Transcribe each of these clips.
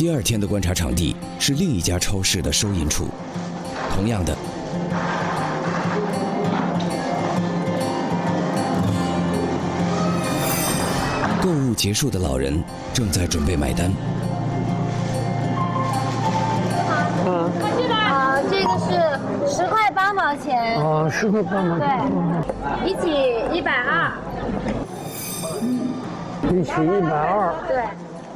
第二天的观察场地是另一家超市的收银处，同样的，购物结束的老人正在准备买单。 这个是10块8毛钱。 啊，10块8毛钱。 对，一起120。 一起120。 对。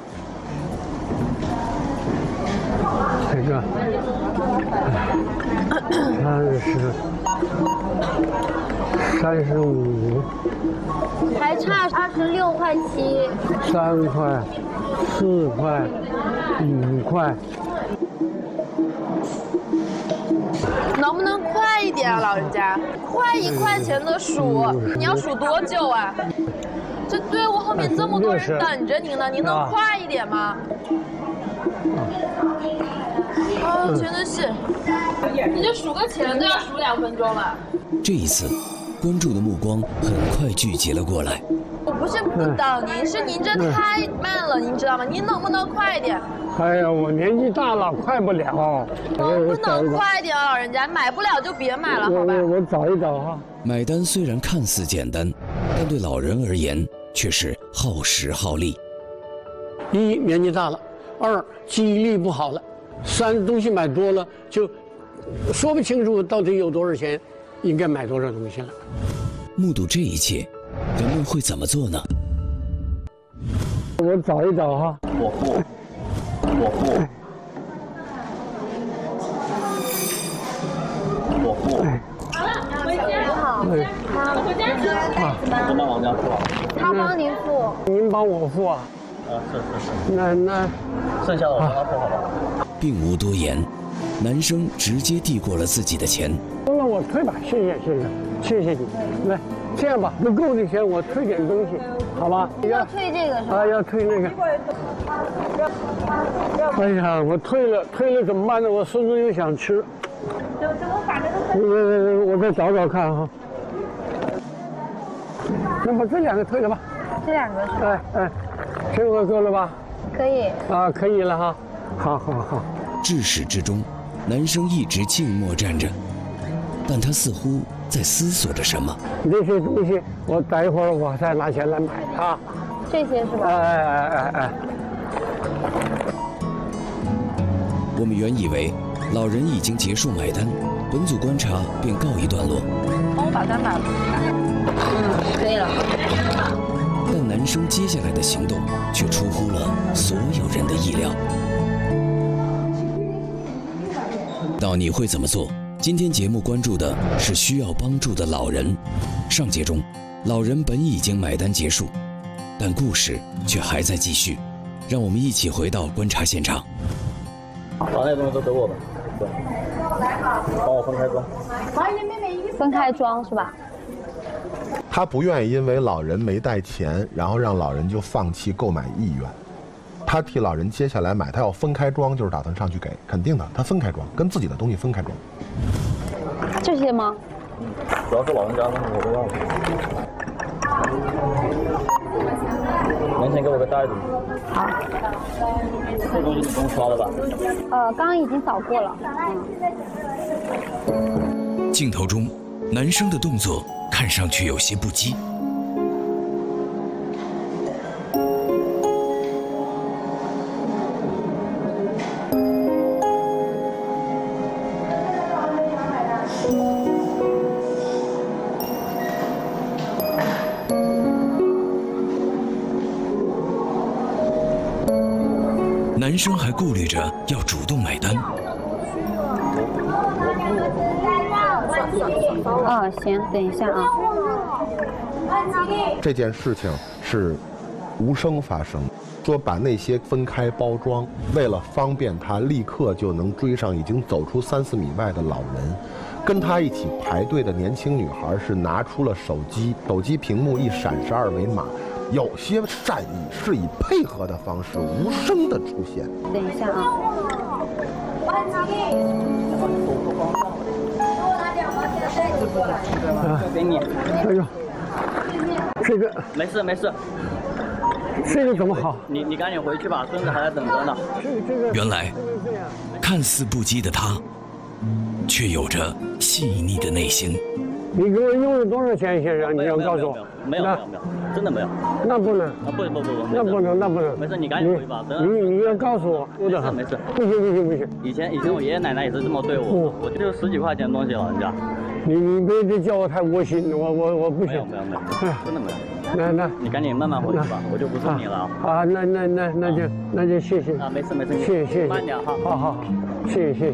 这个35， 还差26块7。 3块、4块、5块。 能不能快一点啊，老人家？快1块钱的数，你要数多久啊？这队伍后面这么多人等着您呢，您能快一点吗？哦，真的是，你这数个钱都要数2分钟了。 这一次，关注的目光很快聚集了过来。 我不是不等您，是您这太慢了，您知道吗？您能不能快一点？ 哎呀，我年纪大了，快不了。 能不能快一点啊，老人家？买不了就别买了，好吧？ 我找一找哈。 买单虽然看似简单，但对老人而言却是耗时耗力。 1年纪大了，2记忆力不好了，3东西买多了就说不清楚到底有多少钱，应该买多少东西了。 目睹这一切，人们会怎么做呢？ 我找一找哈。我付。 好了，回家。好，回家吃袋子吗？ 帮王家付啊。 他帮您付。 您帮我付啊？ 是。 那剩下的我帮他付好吧。 并无多言，男生直接递过了自己的钱。 那我退吧，谢谢你。来，这样吧，不够的钱我退点东西，好吧？ 要退这个是吧？ 要退那个。哎呀，我退了怎么办呢？我孙子又想吃。我再找找看哈。那么这2个退了吧？ 这2个是吧？ 哎，这个够了吧？ 可以。 啊，可以了哈。好。 至始至终，男生一直静默站着，但他似乎在思索着什么。 这些东西我待一会儿我再拿钱来买啊。 这些是吧？ 哎。 我们原以为老人已经结束买单，本组观察便告一段落。 帮我把单买了。 可以了。 但男生接下来的行动却出乎了所有人的意料。到你会怎么做？今天节目关注的是需要帮助的老人。上节中，老人本已经买单结束，但故事却还在继续。让我们一起回到观察现场。 把那东西都给我吧。对。帮我分开装。 分开装是吧？ 他不愿意因为老人没带钱，然后让老人就放弃购买意愿。他替老人接下来买，他要分开装，就是打算上去给，肯定的，他分开装，跟自己的东西分开装。 这些吗？ 主要是老人家东西我都要。年前给我个袋子。 好。 这东西你不用刷了吧？ 刚刚已经扫过了。 镜头中，男生的动作看上去有些不羁。男生还顾虑着要主动买单。 行，等一下啊。 这件事情是无声发生，说把那些分开包装，为了方便他立刻就能追上已经走出3、4米外的老人。跟他一起排队的年轻女孩是拿出了手机，手机屏幕一闪是2维码。有些善意是以配合的方式无声的出现。 等一下啊。 给你。 哎呦，这个没事。 这个怎么好？ 你赶紧回去吧，孙子还在等着呢。 原来，看似不羁的他，却有着细腻的内心。 你给我用了多少钱，先生？你要告诉我。 没有，真的没有。 那不能。 不， 那不能。 没事，你赶紧回去吧。 你要告诉我。 没事。 不行。 以前我爷爷奶奶也是这么对我，我就10几块钱的东西，老人家。 你别叫我太窝心，我不行。 没有，真的没有。 那你赶紧慢慢回去吧，我就不送你了啊。那就谢谢啊，没事， 谢谢， 慢点哈。 好，谢谢。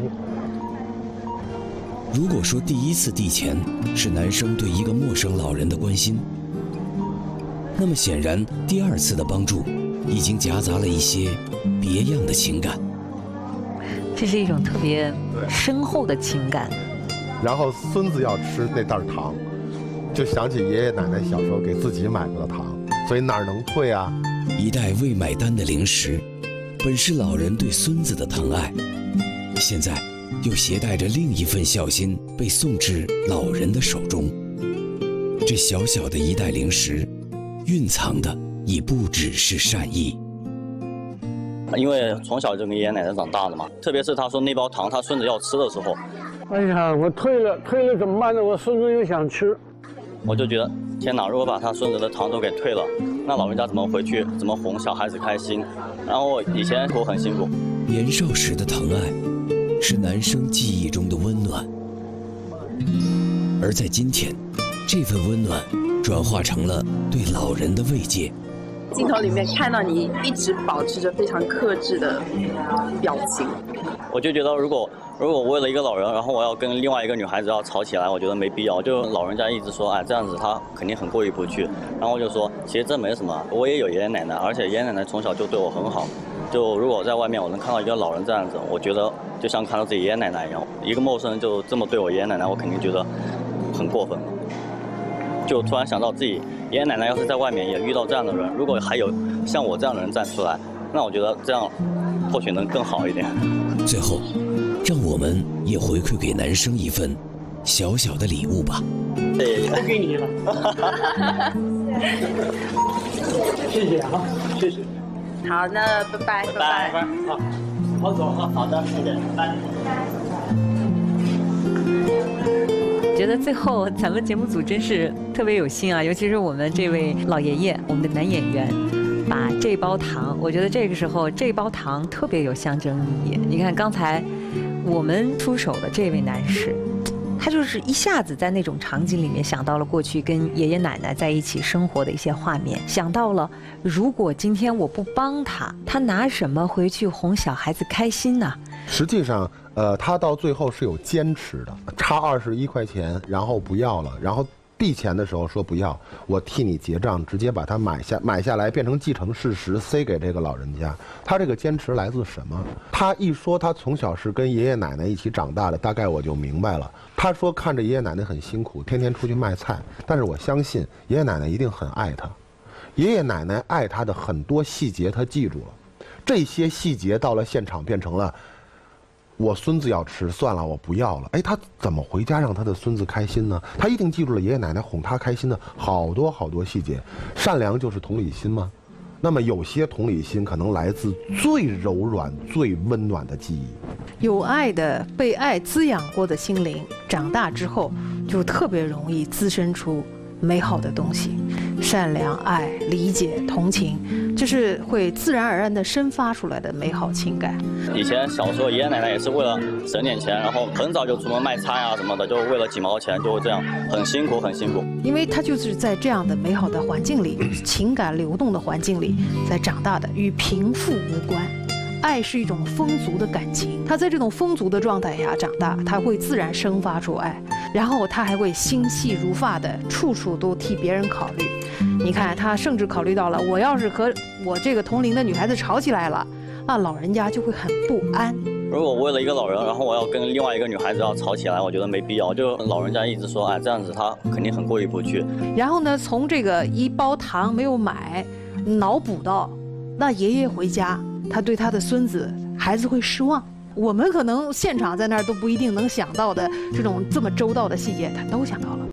如果说第一次递钱是男生对一个陌生老人的关心，那么显然第2次的帮助已经夹杂了一些别样的情感。 这是一种特别深厚的情感。 然后孙子要吃那袋糖，就想起爷爷奶奶小时候给自己买过的糖，所以哪能退啊？ 一袋未买单的零食，本是老人对孙子的疼爱，现在又携带着另一份孝心被送至老人的手中。这小小的一袋零食，蕴藏的已不只是善意。 因为从小就跟爷爷奶奶长大的嘛，特别是他说那包糖他孙子要吃的时候， 哎呀，我退了怎么办呢？我孙子又想吃， 我就觉得天哪！如果把他孙子的糖都给退了，那老人家怎么回去？怎么哄小孩子开心？然后以前我很辛苦。 年少时的疼爱，是男生记忆中的温暖，而在今天，这份温暖转化成了对老人的慰藉。 镜头里面看到你一直保持着非常克制的表情， 我就觉得如果为了一个老人，然后我要跟另外一个女孩子要吵起来，我觉得没必要。就老人家一直说，哎，这样子他肯定很过意不去。然后我就说，其实这没什么，我也有爷爷奶奶，而且爷爷奶奶从小就对我很好。就如果在外面我能看到一个老人这样子，我觉得就像看到自己爷爷奶奶一样。一个陌生人就这么对我爷爷奶奶，我肯定觉得很过分。就突然想到自己爷爷奶奶要是在外面也遇到这样的人，如果还有像我这样的人站出来，那我觉得这样或许能更好一点。 最后，让我们也回馈给男生一份小小的礼物吧。 都给你了，谢谢啊，谢谢。 好，那拜拜。 好走哈。 好的，谢谢，拜拜。 觉得最后咱们节目组真是特别有心啊，尤其是我们这位老爷爷，我们的男演员，把这包糖，我觉得这个时候这包糖特别有象征意义。你看刚才我们出手的这位男士，他就是一下子在那种场景里面想到了过去跟爷爷奶奶在一起生活的一些画面，想到了如果今天我不帮他，他拿什么回去哄小孩子开心呢？ 实际上，他到最后是有坚持的，差21块钱，然后不要了，然后递钱的时候说不要，我替你结账，直接把它买下来，变成既成事实，塞给这个老人家。他这个坚持来自什么？他一说他从小是跟爷爷奶奶一起长大的，大概我就明白了。他说看着爷爷奶奶很辛苦，天天出去卖菜，但是我相信爷爷奶奶一定很爱他。爷爷奶奶爱他的很多细节他记住了，这些细节到了现场变成了我孙子要吃，算了，我不要了。哎，他怎么回家让他的孙子开心呢？他一定记住了爷爷奶奶哄他开心的好多好多细节。善良就是同理心吗？那么有些同理心可能来自最柔软、最温暖的记忆。 有爱的、被爱滋养过的心灵，长大之后就特别容易滋生出美好的东西。善良、爱、理解、同情，这是会自然而然地生发出来的美好情感。 以前小时候爷爷奶奶也是为了省点钱，然后很早就出门卖菜啊什么的，就为了几毛钱就会这样，很辛苦很辛苦。 因为他就是在这样的美好的环境里，情感流动的环境里在长大的，与贫富无关。爱是一种丰足的感情，他在这种丰足的状态下长大，他会自然生发出爱，然后他还会心细如发的，处处都替别人考虑。你看，他甚至考虑到了，我要是和我这个同龄的女孩子吵起来了，那老人家就会很不安。 如果为了一个老人，然后我要跟另外一个女孩子要吵起来，我觉得没必要。就老人家一直说，哎，这样子他肯定很过意不去。 然后呢，从这个一包糖没有买，脑补到那爷爷回家，他对他的孙子孩子会失望。我们可能现场在那儿都不一定能想到的这种这么周到的细节，他都想到了。